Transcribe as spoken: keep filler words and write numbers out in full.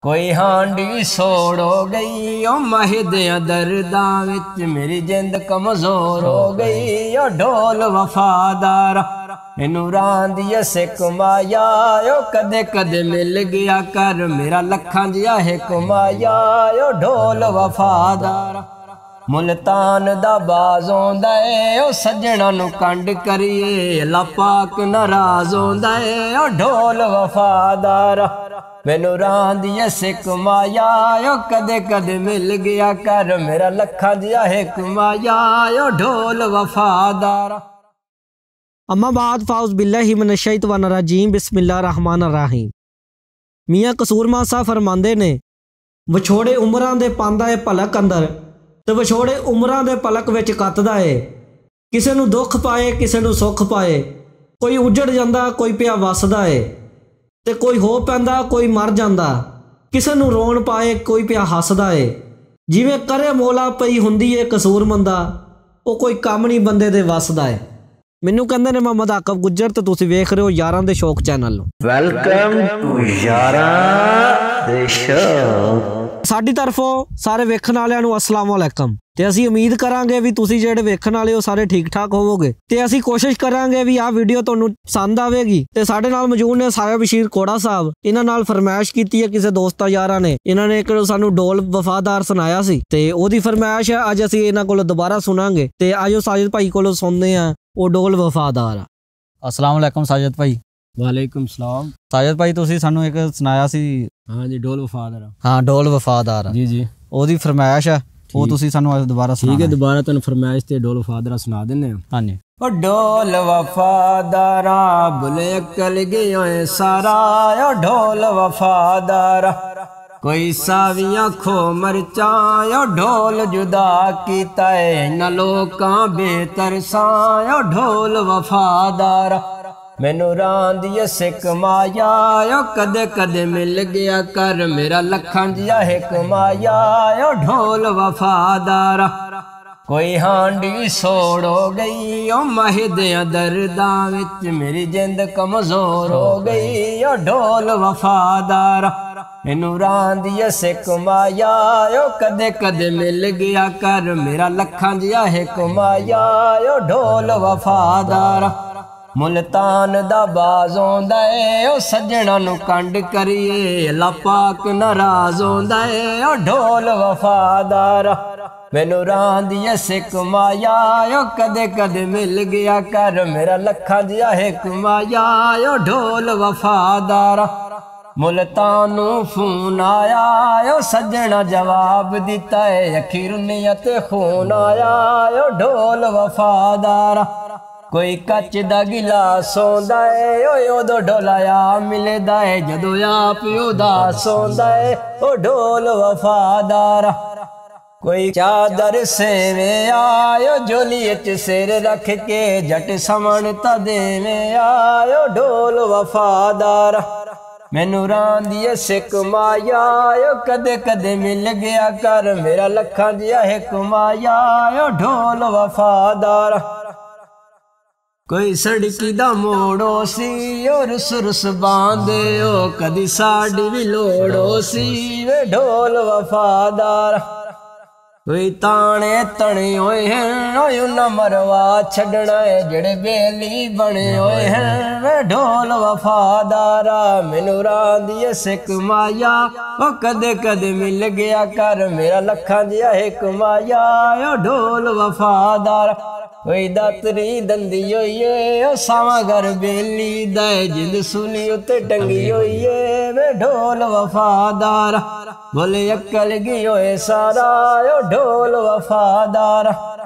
कोई हांडी सोड़ हो गई ओ महदिया दर्दां विच मेरी जिंद कमजोर हो गई ओ ढोल वफादारा इनू रांदी सिक माया ओ कदे कदे मिल गया कर मेरा लखां जिया हिक माया ओ ढोल वफादारा मुल्तान दा बाज होंदा है ओ सज्जणा नू कंड करिए अल्लाह पाक नाराज होंदा है ओ ढोल वफादारा मैनू रांदी सिक माया ओ कदे कदे मिल गया कर मेरा लखां जिया हिक माया ओ ढोल वफादारा। अम्मा बाद फाउज बिल्लाहि मिनश शैतानिर रजीम बिस्मिल्लाहिर रहमानिर रहीम। मियाँ कसूर मासा फरमांदे ने विछोड़े उमरां दे पांदा है पलक अंदर ते विछोड़े उमरां दे पलक विच कतदा है। किसे नू दुख पाए किसे नू सुख पाए, कोई उजड़ जांदा कोई पिया वसदा है ते कोई हो पैंदा कोई मर जांदा। किसे नू रोण पाए कोई पिया हसदा है। जिवें करे मौला पई हुंदी है कसूरमंदा, ओ कोई काम नहीं बंदे दे वसदा है। मैनू कहंदे ने मोहम्मद आकब गुज्जर ते तुसीं वेख रहे हो यारां दे शौक चैनल। वेलकम टू यारां दे शौक। साडी तरफों सारे वेखण वालियां नू अस्सलाम वालेकुम ते असीं उम्मीद करांगे भी तुसीं जिहड़े वेखण वाले हो सारे ठीक ठाक होवोगे ते असीं कोशिश करांगे भी आ वीडियो तुहानू पसंद आवेगी। ते साडे नाल मौजूद ने साया बशीर कोड़ा साहब। इन्हां नाल फरमाइश कीती है किसी दोस्तां यारां ने, इन्हां ने एक सानू ढोल वफादार सुनाया सी ते ओहदी फरमाइश है अज असीं इन्हां कोलों दोबारा सुनांगे ते आजो साजिद भाई कोलों सुनदे आ ओ ढोल वफादार। अस्सलाम वालेकुम साजिद भाई। वालेकुम सलाम। साजिद भाई तुसीं सानू एक सुनाया सी। हाँ जी ढोल वफादार। हाँ ढोल वफादार जी जी ओहदी फरमाइश है ਉਹ ਤੁਸੀਂ ਸਾਨੂੰ ਅੱਜ ਦੁਬਾਰਾ ਸੁਣਾ। ਠੀਕ ਹੈ ਦੁਬਾਰਾ ਤੁਹਾਨੂੰ ਫਰਮਾਇਸ਼ ਤੇ ਢੋਲ ਵਫਾਦਾਰਾ ਸੁਣਾ ਦਿੰਨੇ ਹਾਂ। ਹਾਂਜੀ। ਉਹ ਢੋਲ ਵਫਾਦਾਰਾ ਬੁਲੇ ਅਕਲ ਗਿਆ ਏ ਸਾਰਾ ਓ ਢੋਲ ਵਫਾਦਾਰਾ ਕੋਈ ਸਾਵੀਆਂ ਖੋ ਮਰਚਾਂ ਓ ਢੋਲ ਜੁਦਾ ਕੀਤਾ ਏ ਨਾ ਲੋਕਾਂ ਬੇਤਰਸਾਂ ਓ ਢੋਲ ਵਫਾਦਾਰਾ मैनू रांदी सिक माया ओ कदे कदे मिल गया कर मेरा लखां जिया हिक माया ओ ढोल वफादारा कोई हांडी सोड़ हो गई ओ महदिया दर्दां विच मेरी जिंद कमजोर हो गई ओ ढोल वफादारा इनू रांदी सिक माया ओ कदे कदे मिल गया कर मेरा लखां जिया हिक माया ओ ढोल वफादारा मुल्तान दा बाज होंदा है ओ सज्जणा नू कंड करिए अल्लाह पाक नाराज होंदा है ओ ढोल वफादारा मैनू रांदी सिक माया ओ कदे कदे मिल गया कर मेरा लखां जिया हिक माया ओ ढोल वफादारा मुल्तानू फोन आया ओ सज्जणा जवाब दिता है अखी रुनिया ते खून आया ओ ढोल वफादारा कोई कच दा गिलास होंदा है ओ उदो ढोलाया मिलदा है जदों आप उदास होंदा है ओ ढोल वफादारा कोई चादर सेवे आयो झोली च सिर रख के जट समण ता देवे आयो ढोल वफादारा मैनू रांदी सिक माया ओ कदे कदे मिल गया कर मेरा लखां जिया हिक माया ओ ढोल वफादारा कोई सड़की दा मोड़ो सी और सुरस बांधे ओ कदी साड़ी भी लोड़ो सी वे ढोल वफादार कोई ताने तने होए हैं उन्ना मरवा छड़ना है जेड़े बेली बने होए हैं वे ढोल वफादारा मैनू रांदी सिक माया ओ कदे कदे मिल गया कर मेरा लखां जिया हिक माया ओ ढोल वफादार कोई दातरी दंदी होई ओ सावा घर बेली दे जिंद सुली उत्ते टंगी होई वे ढोल वफादार बोले अकल गई होए सारा ओ ढोल वफादार।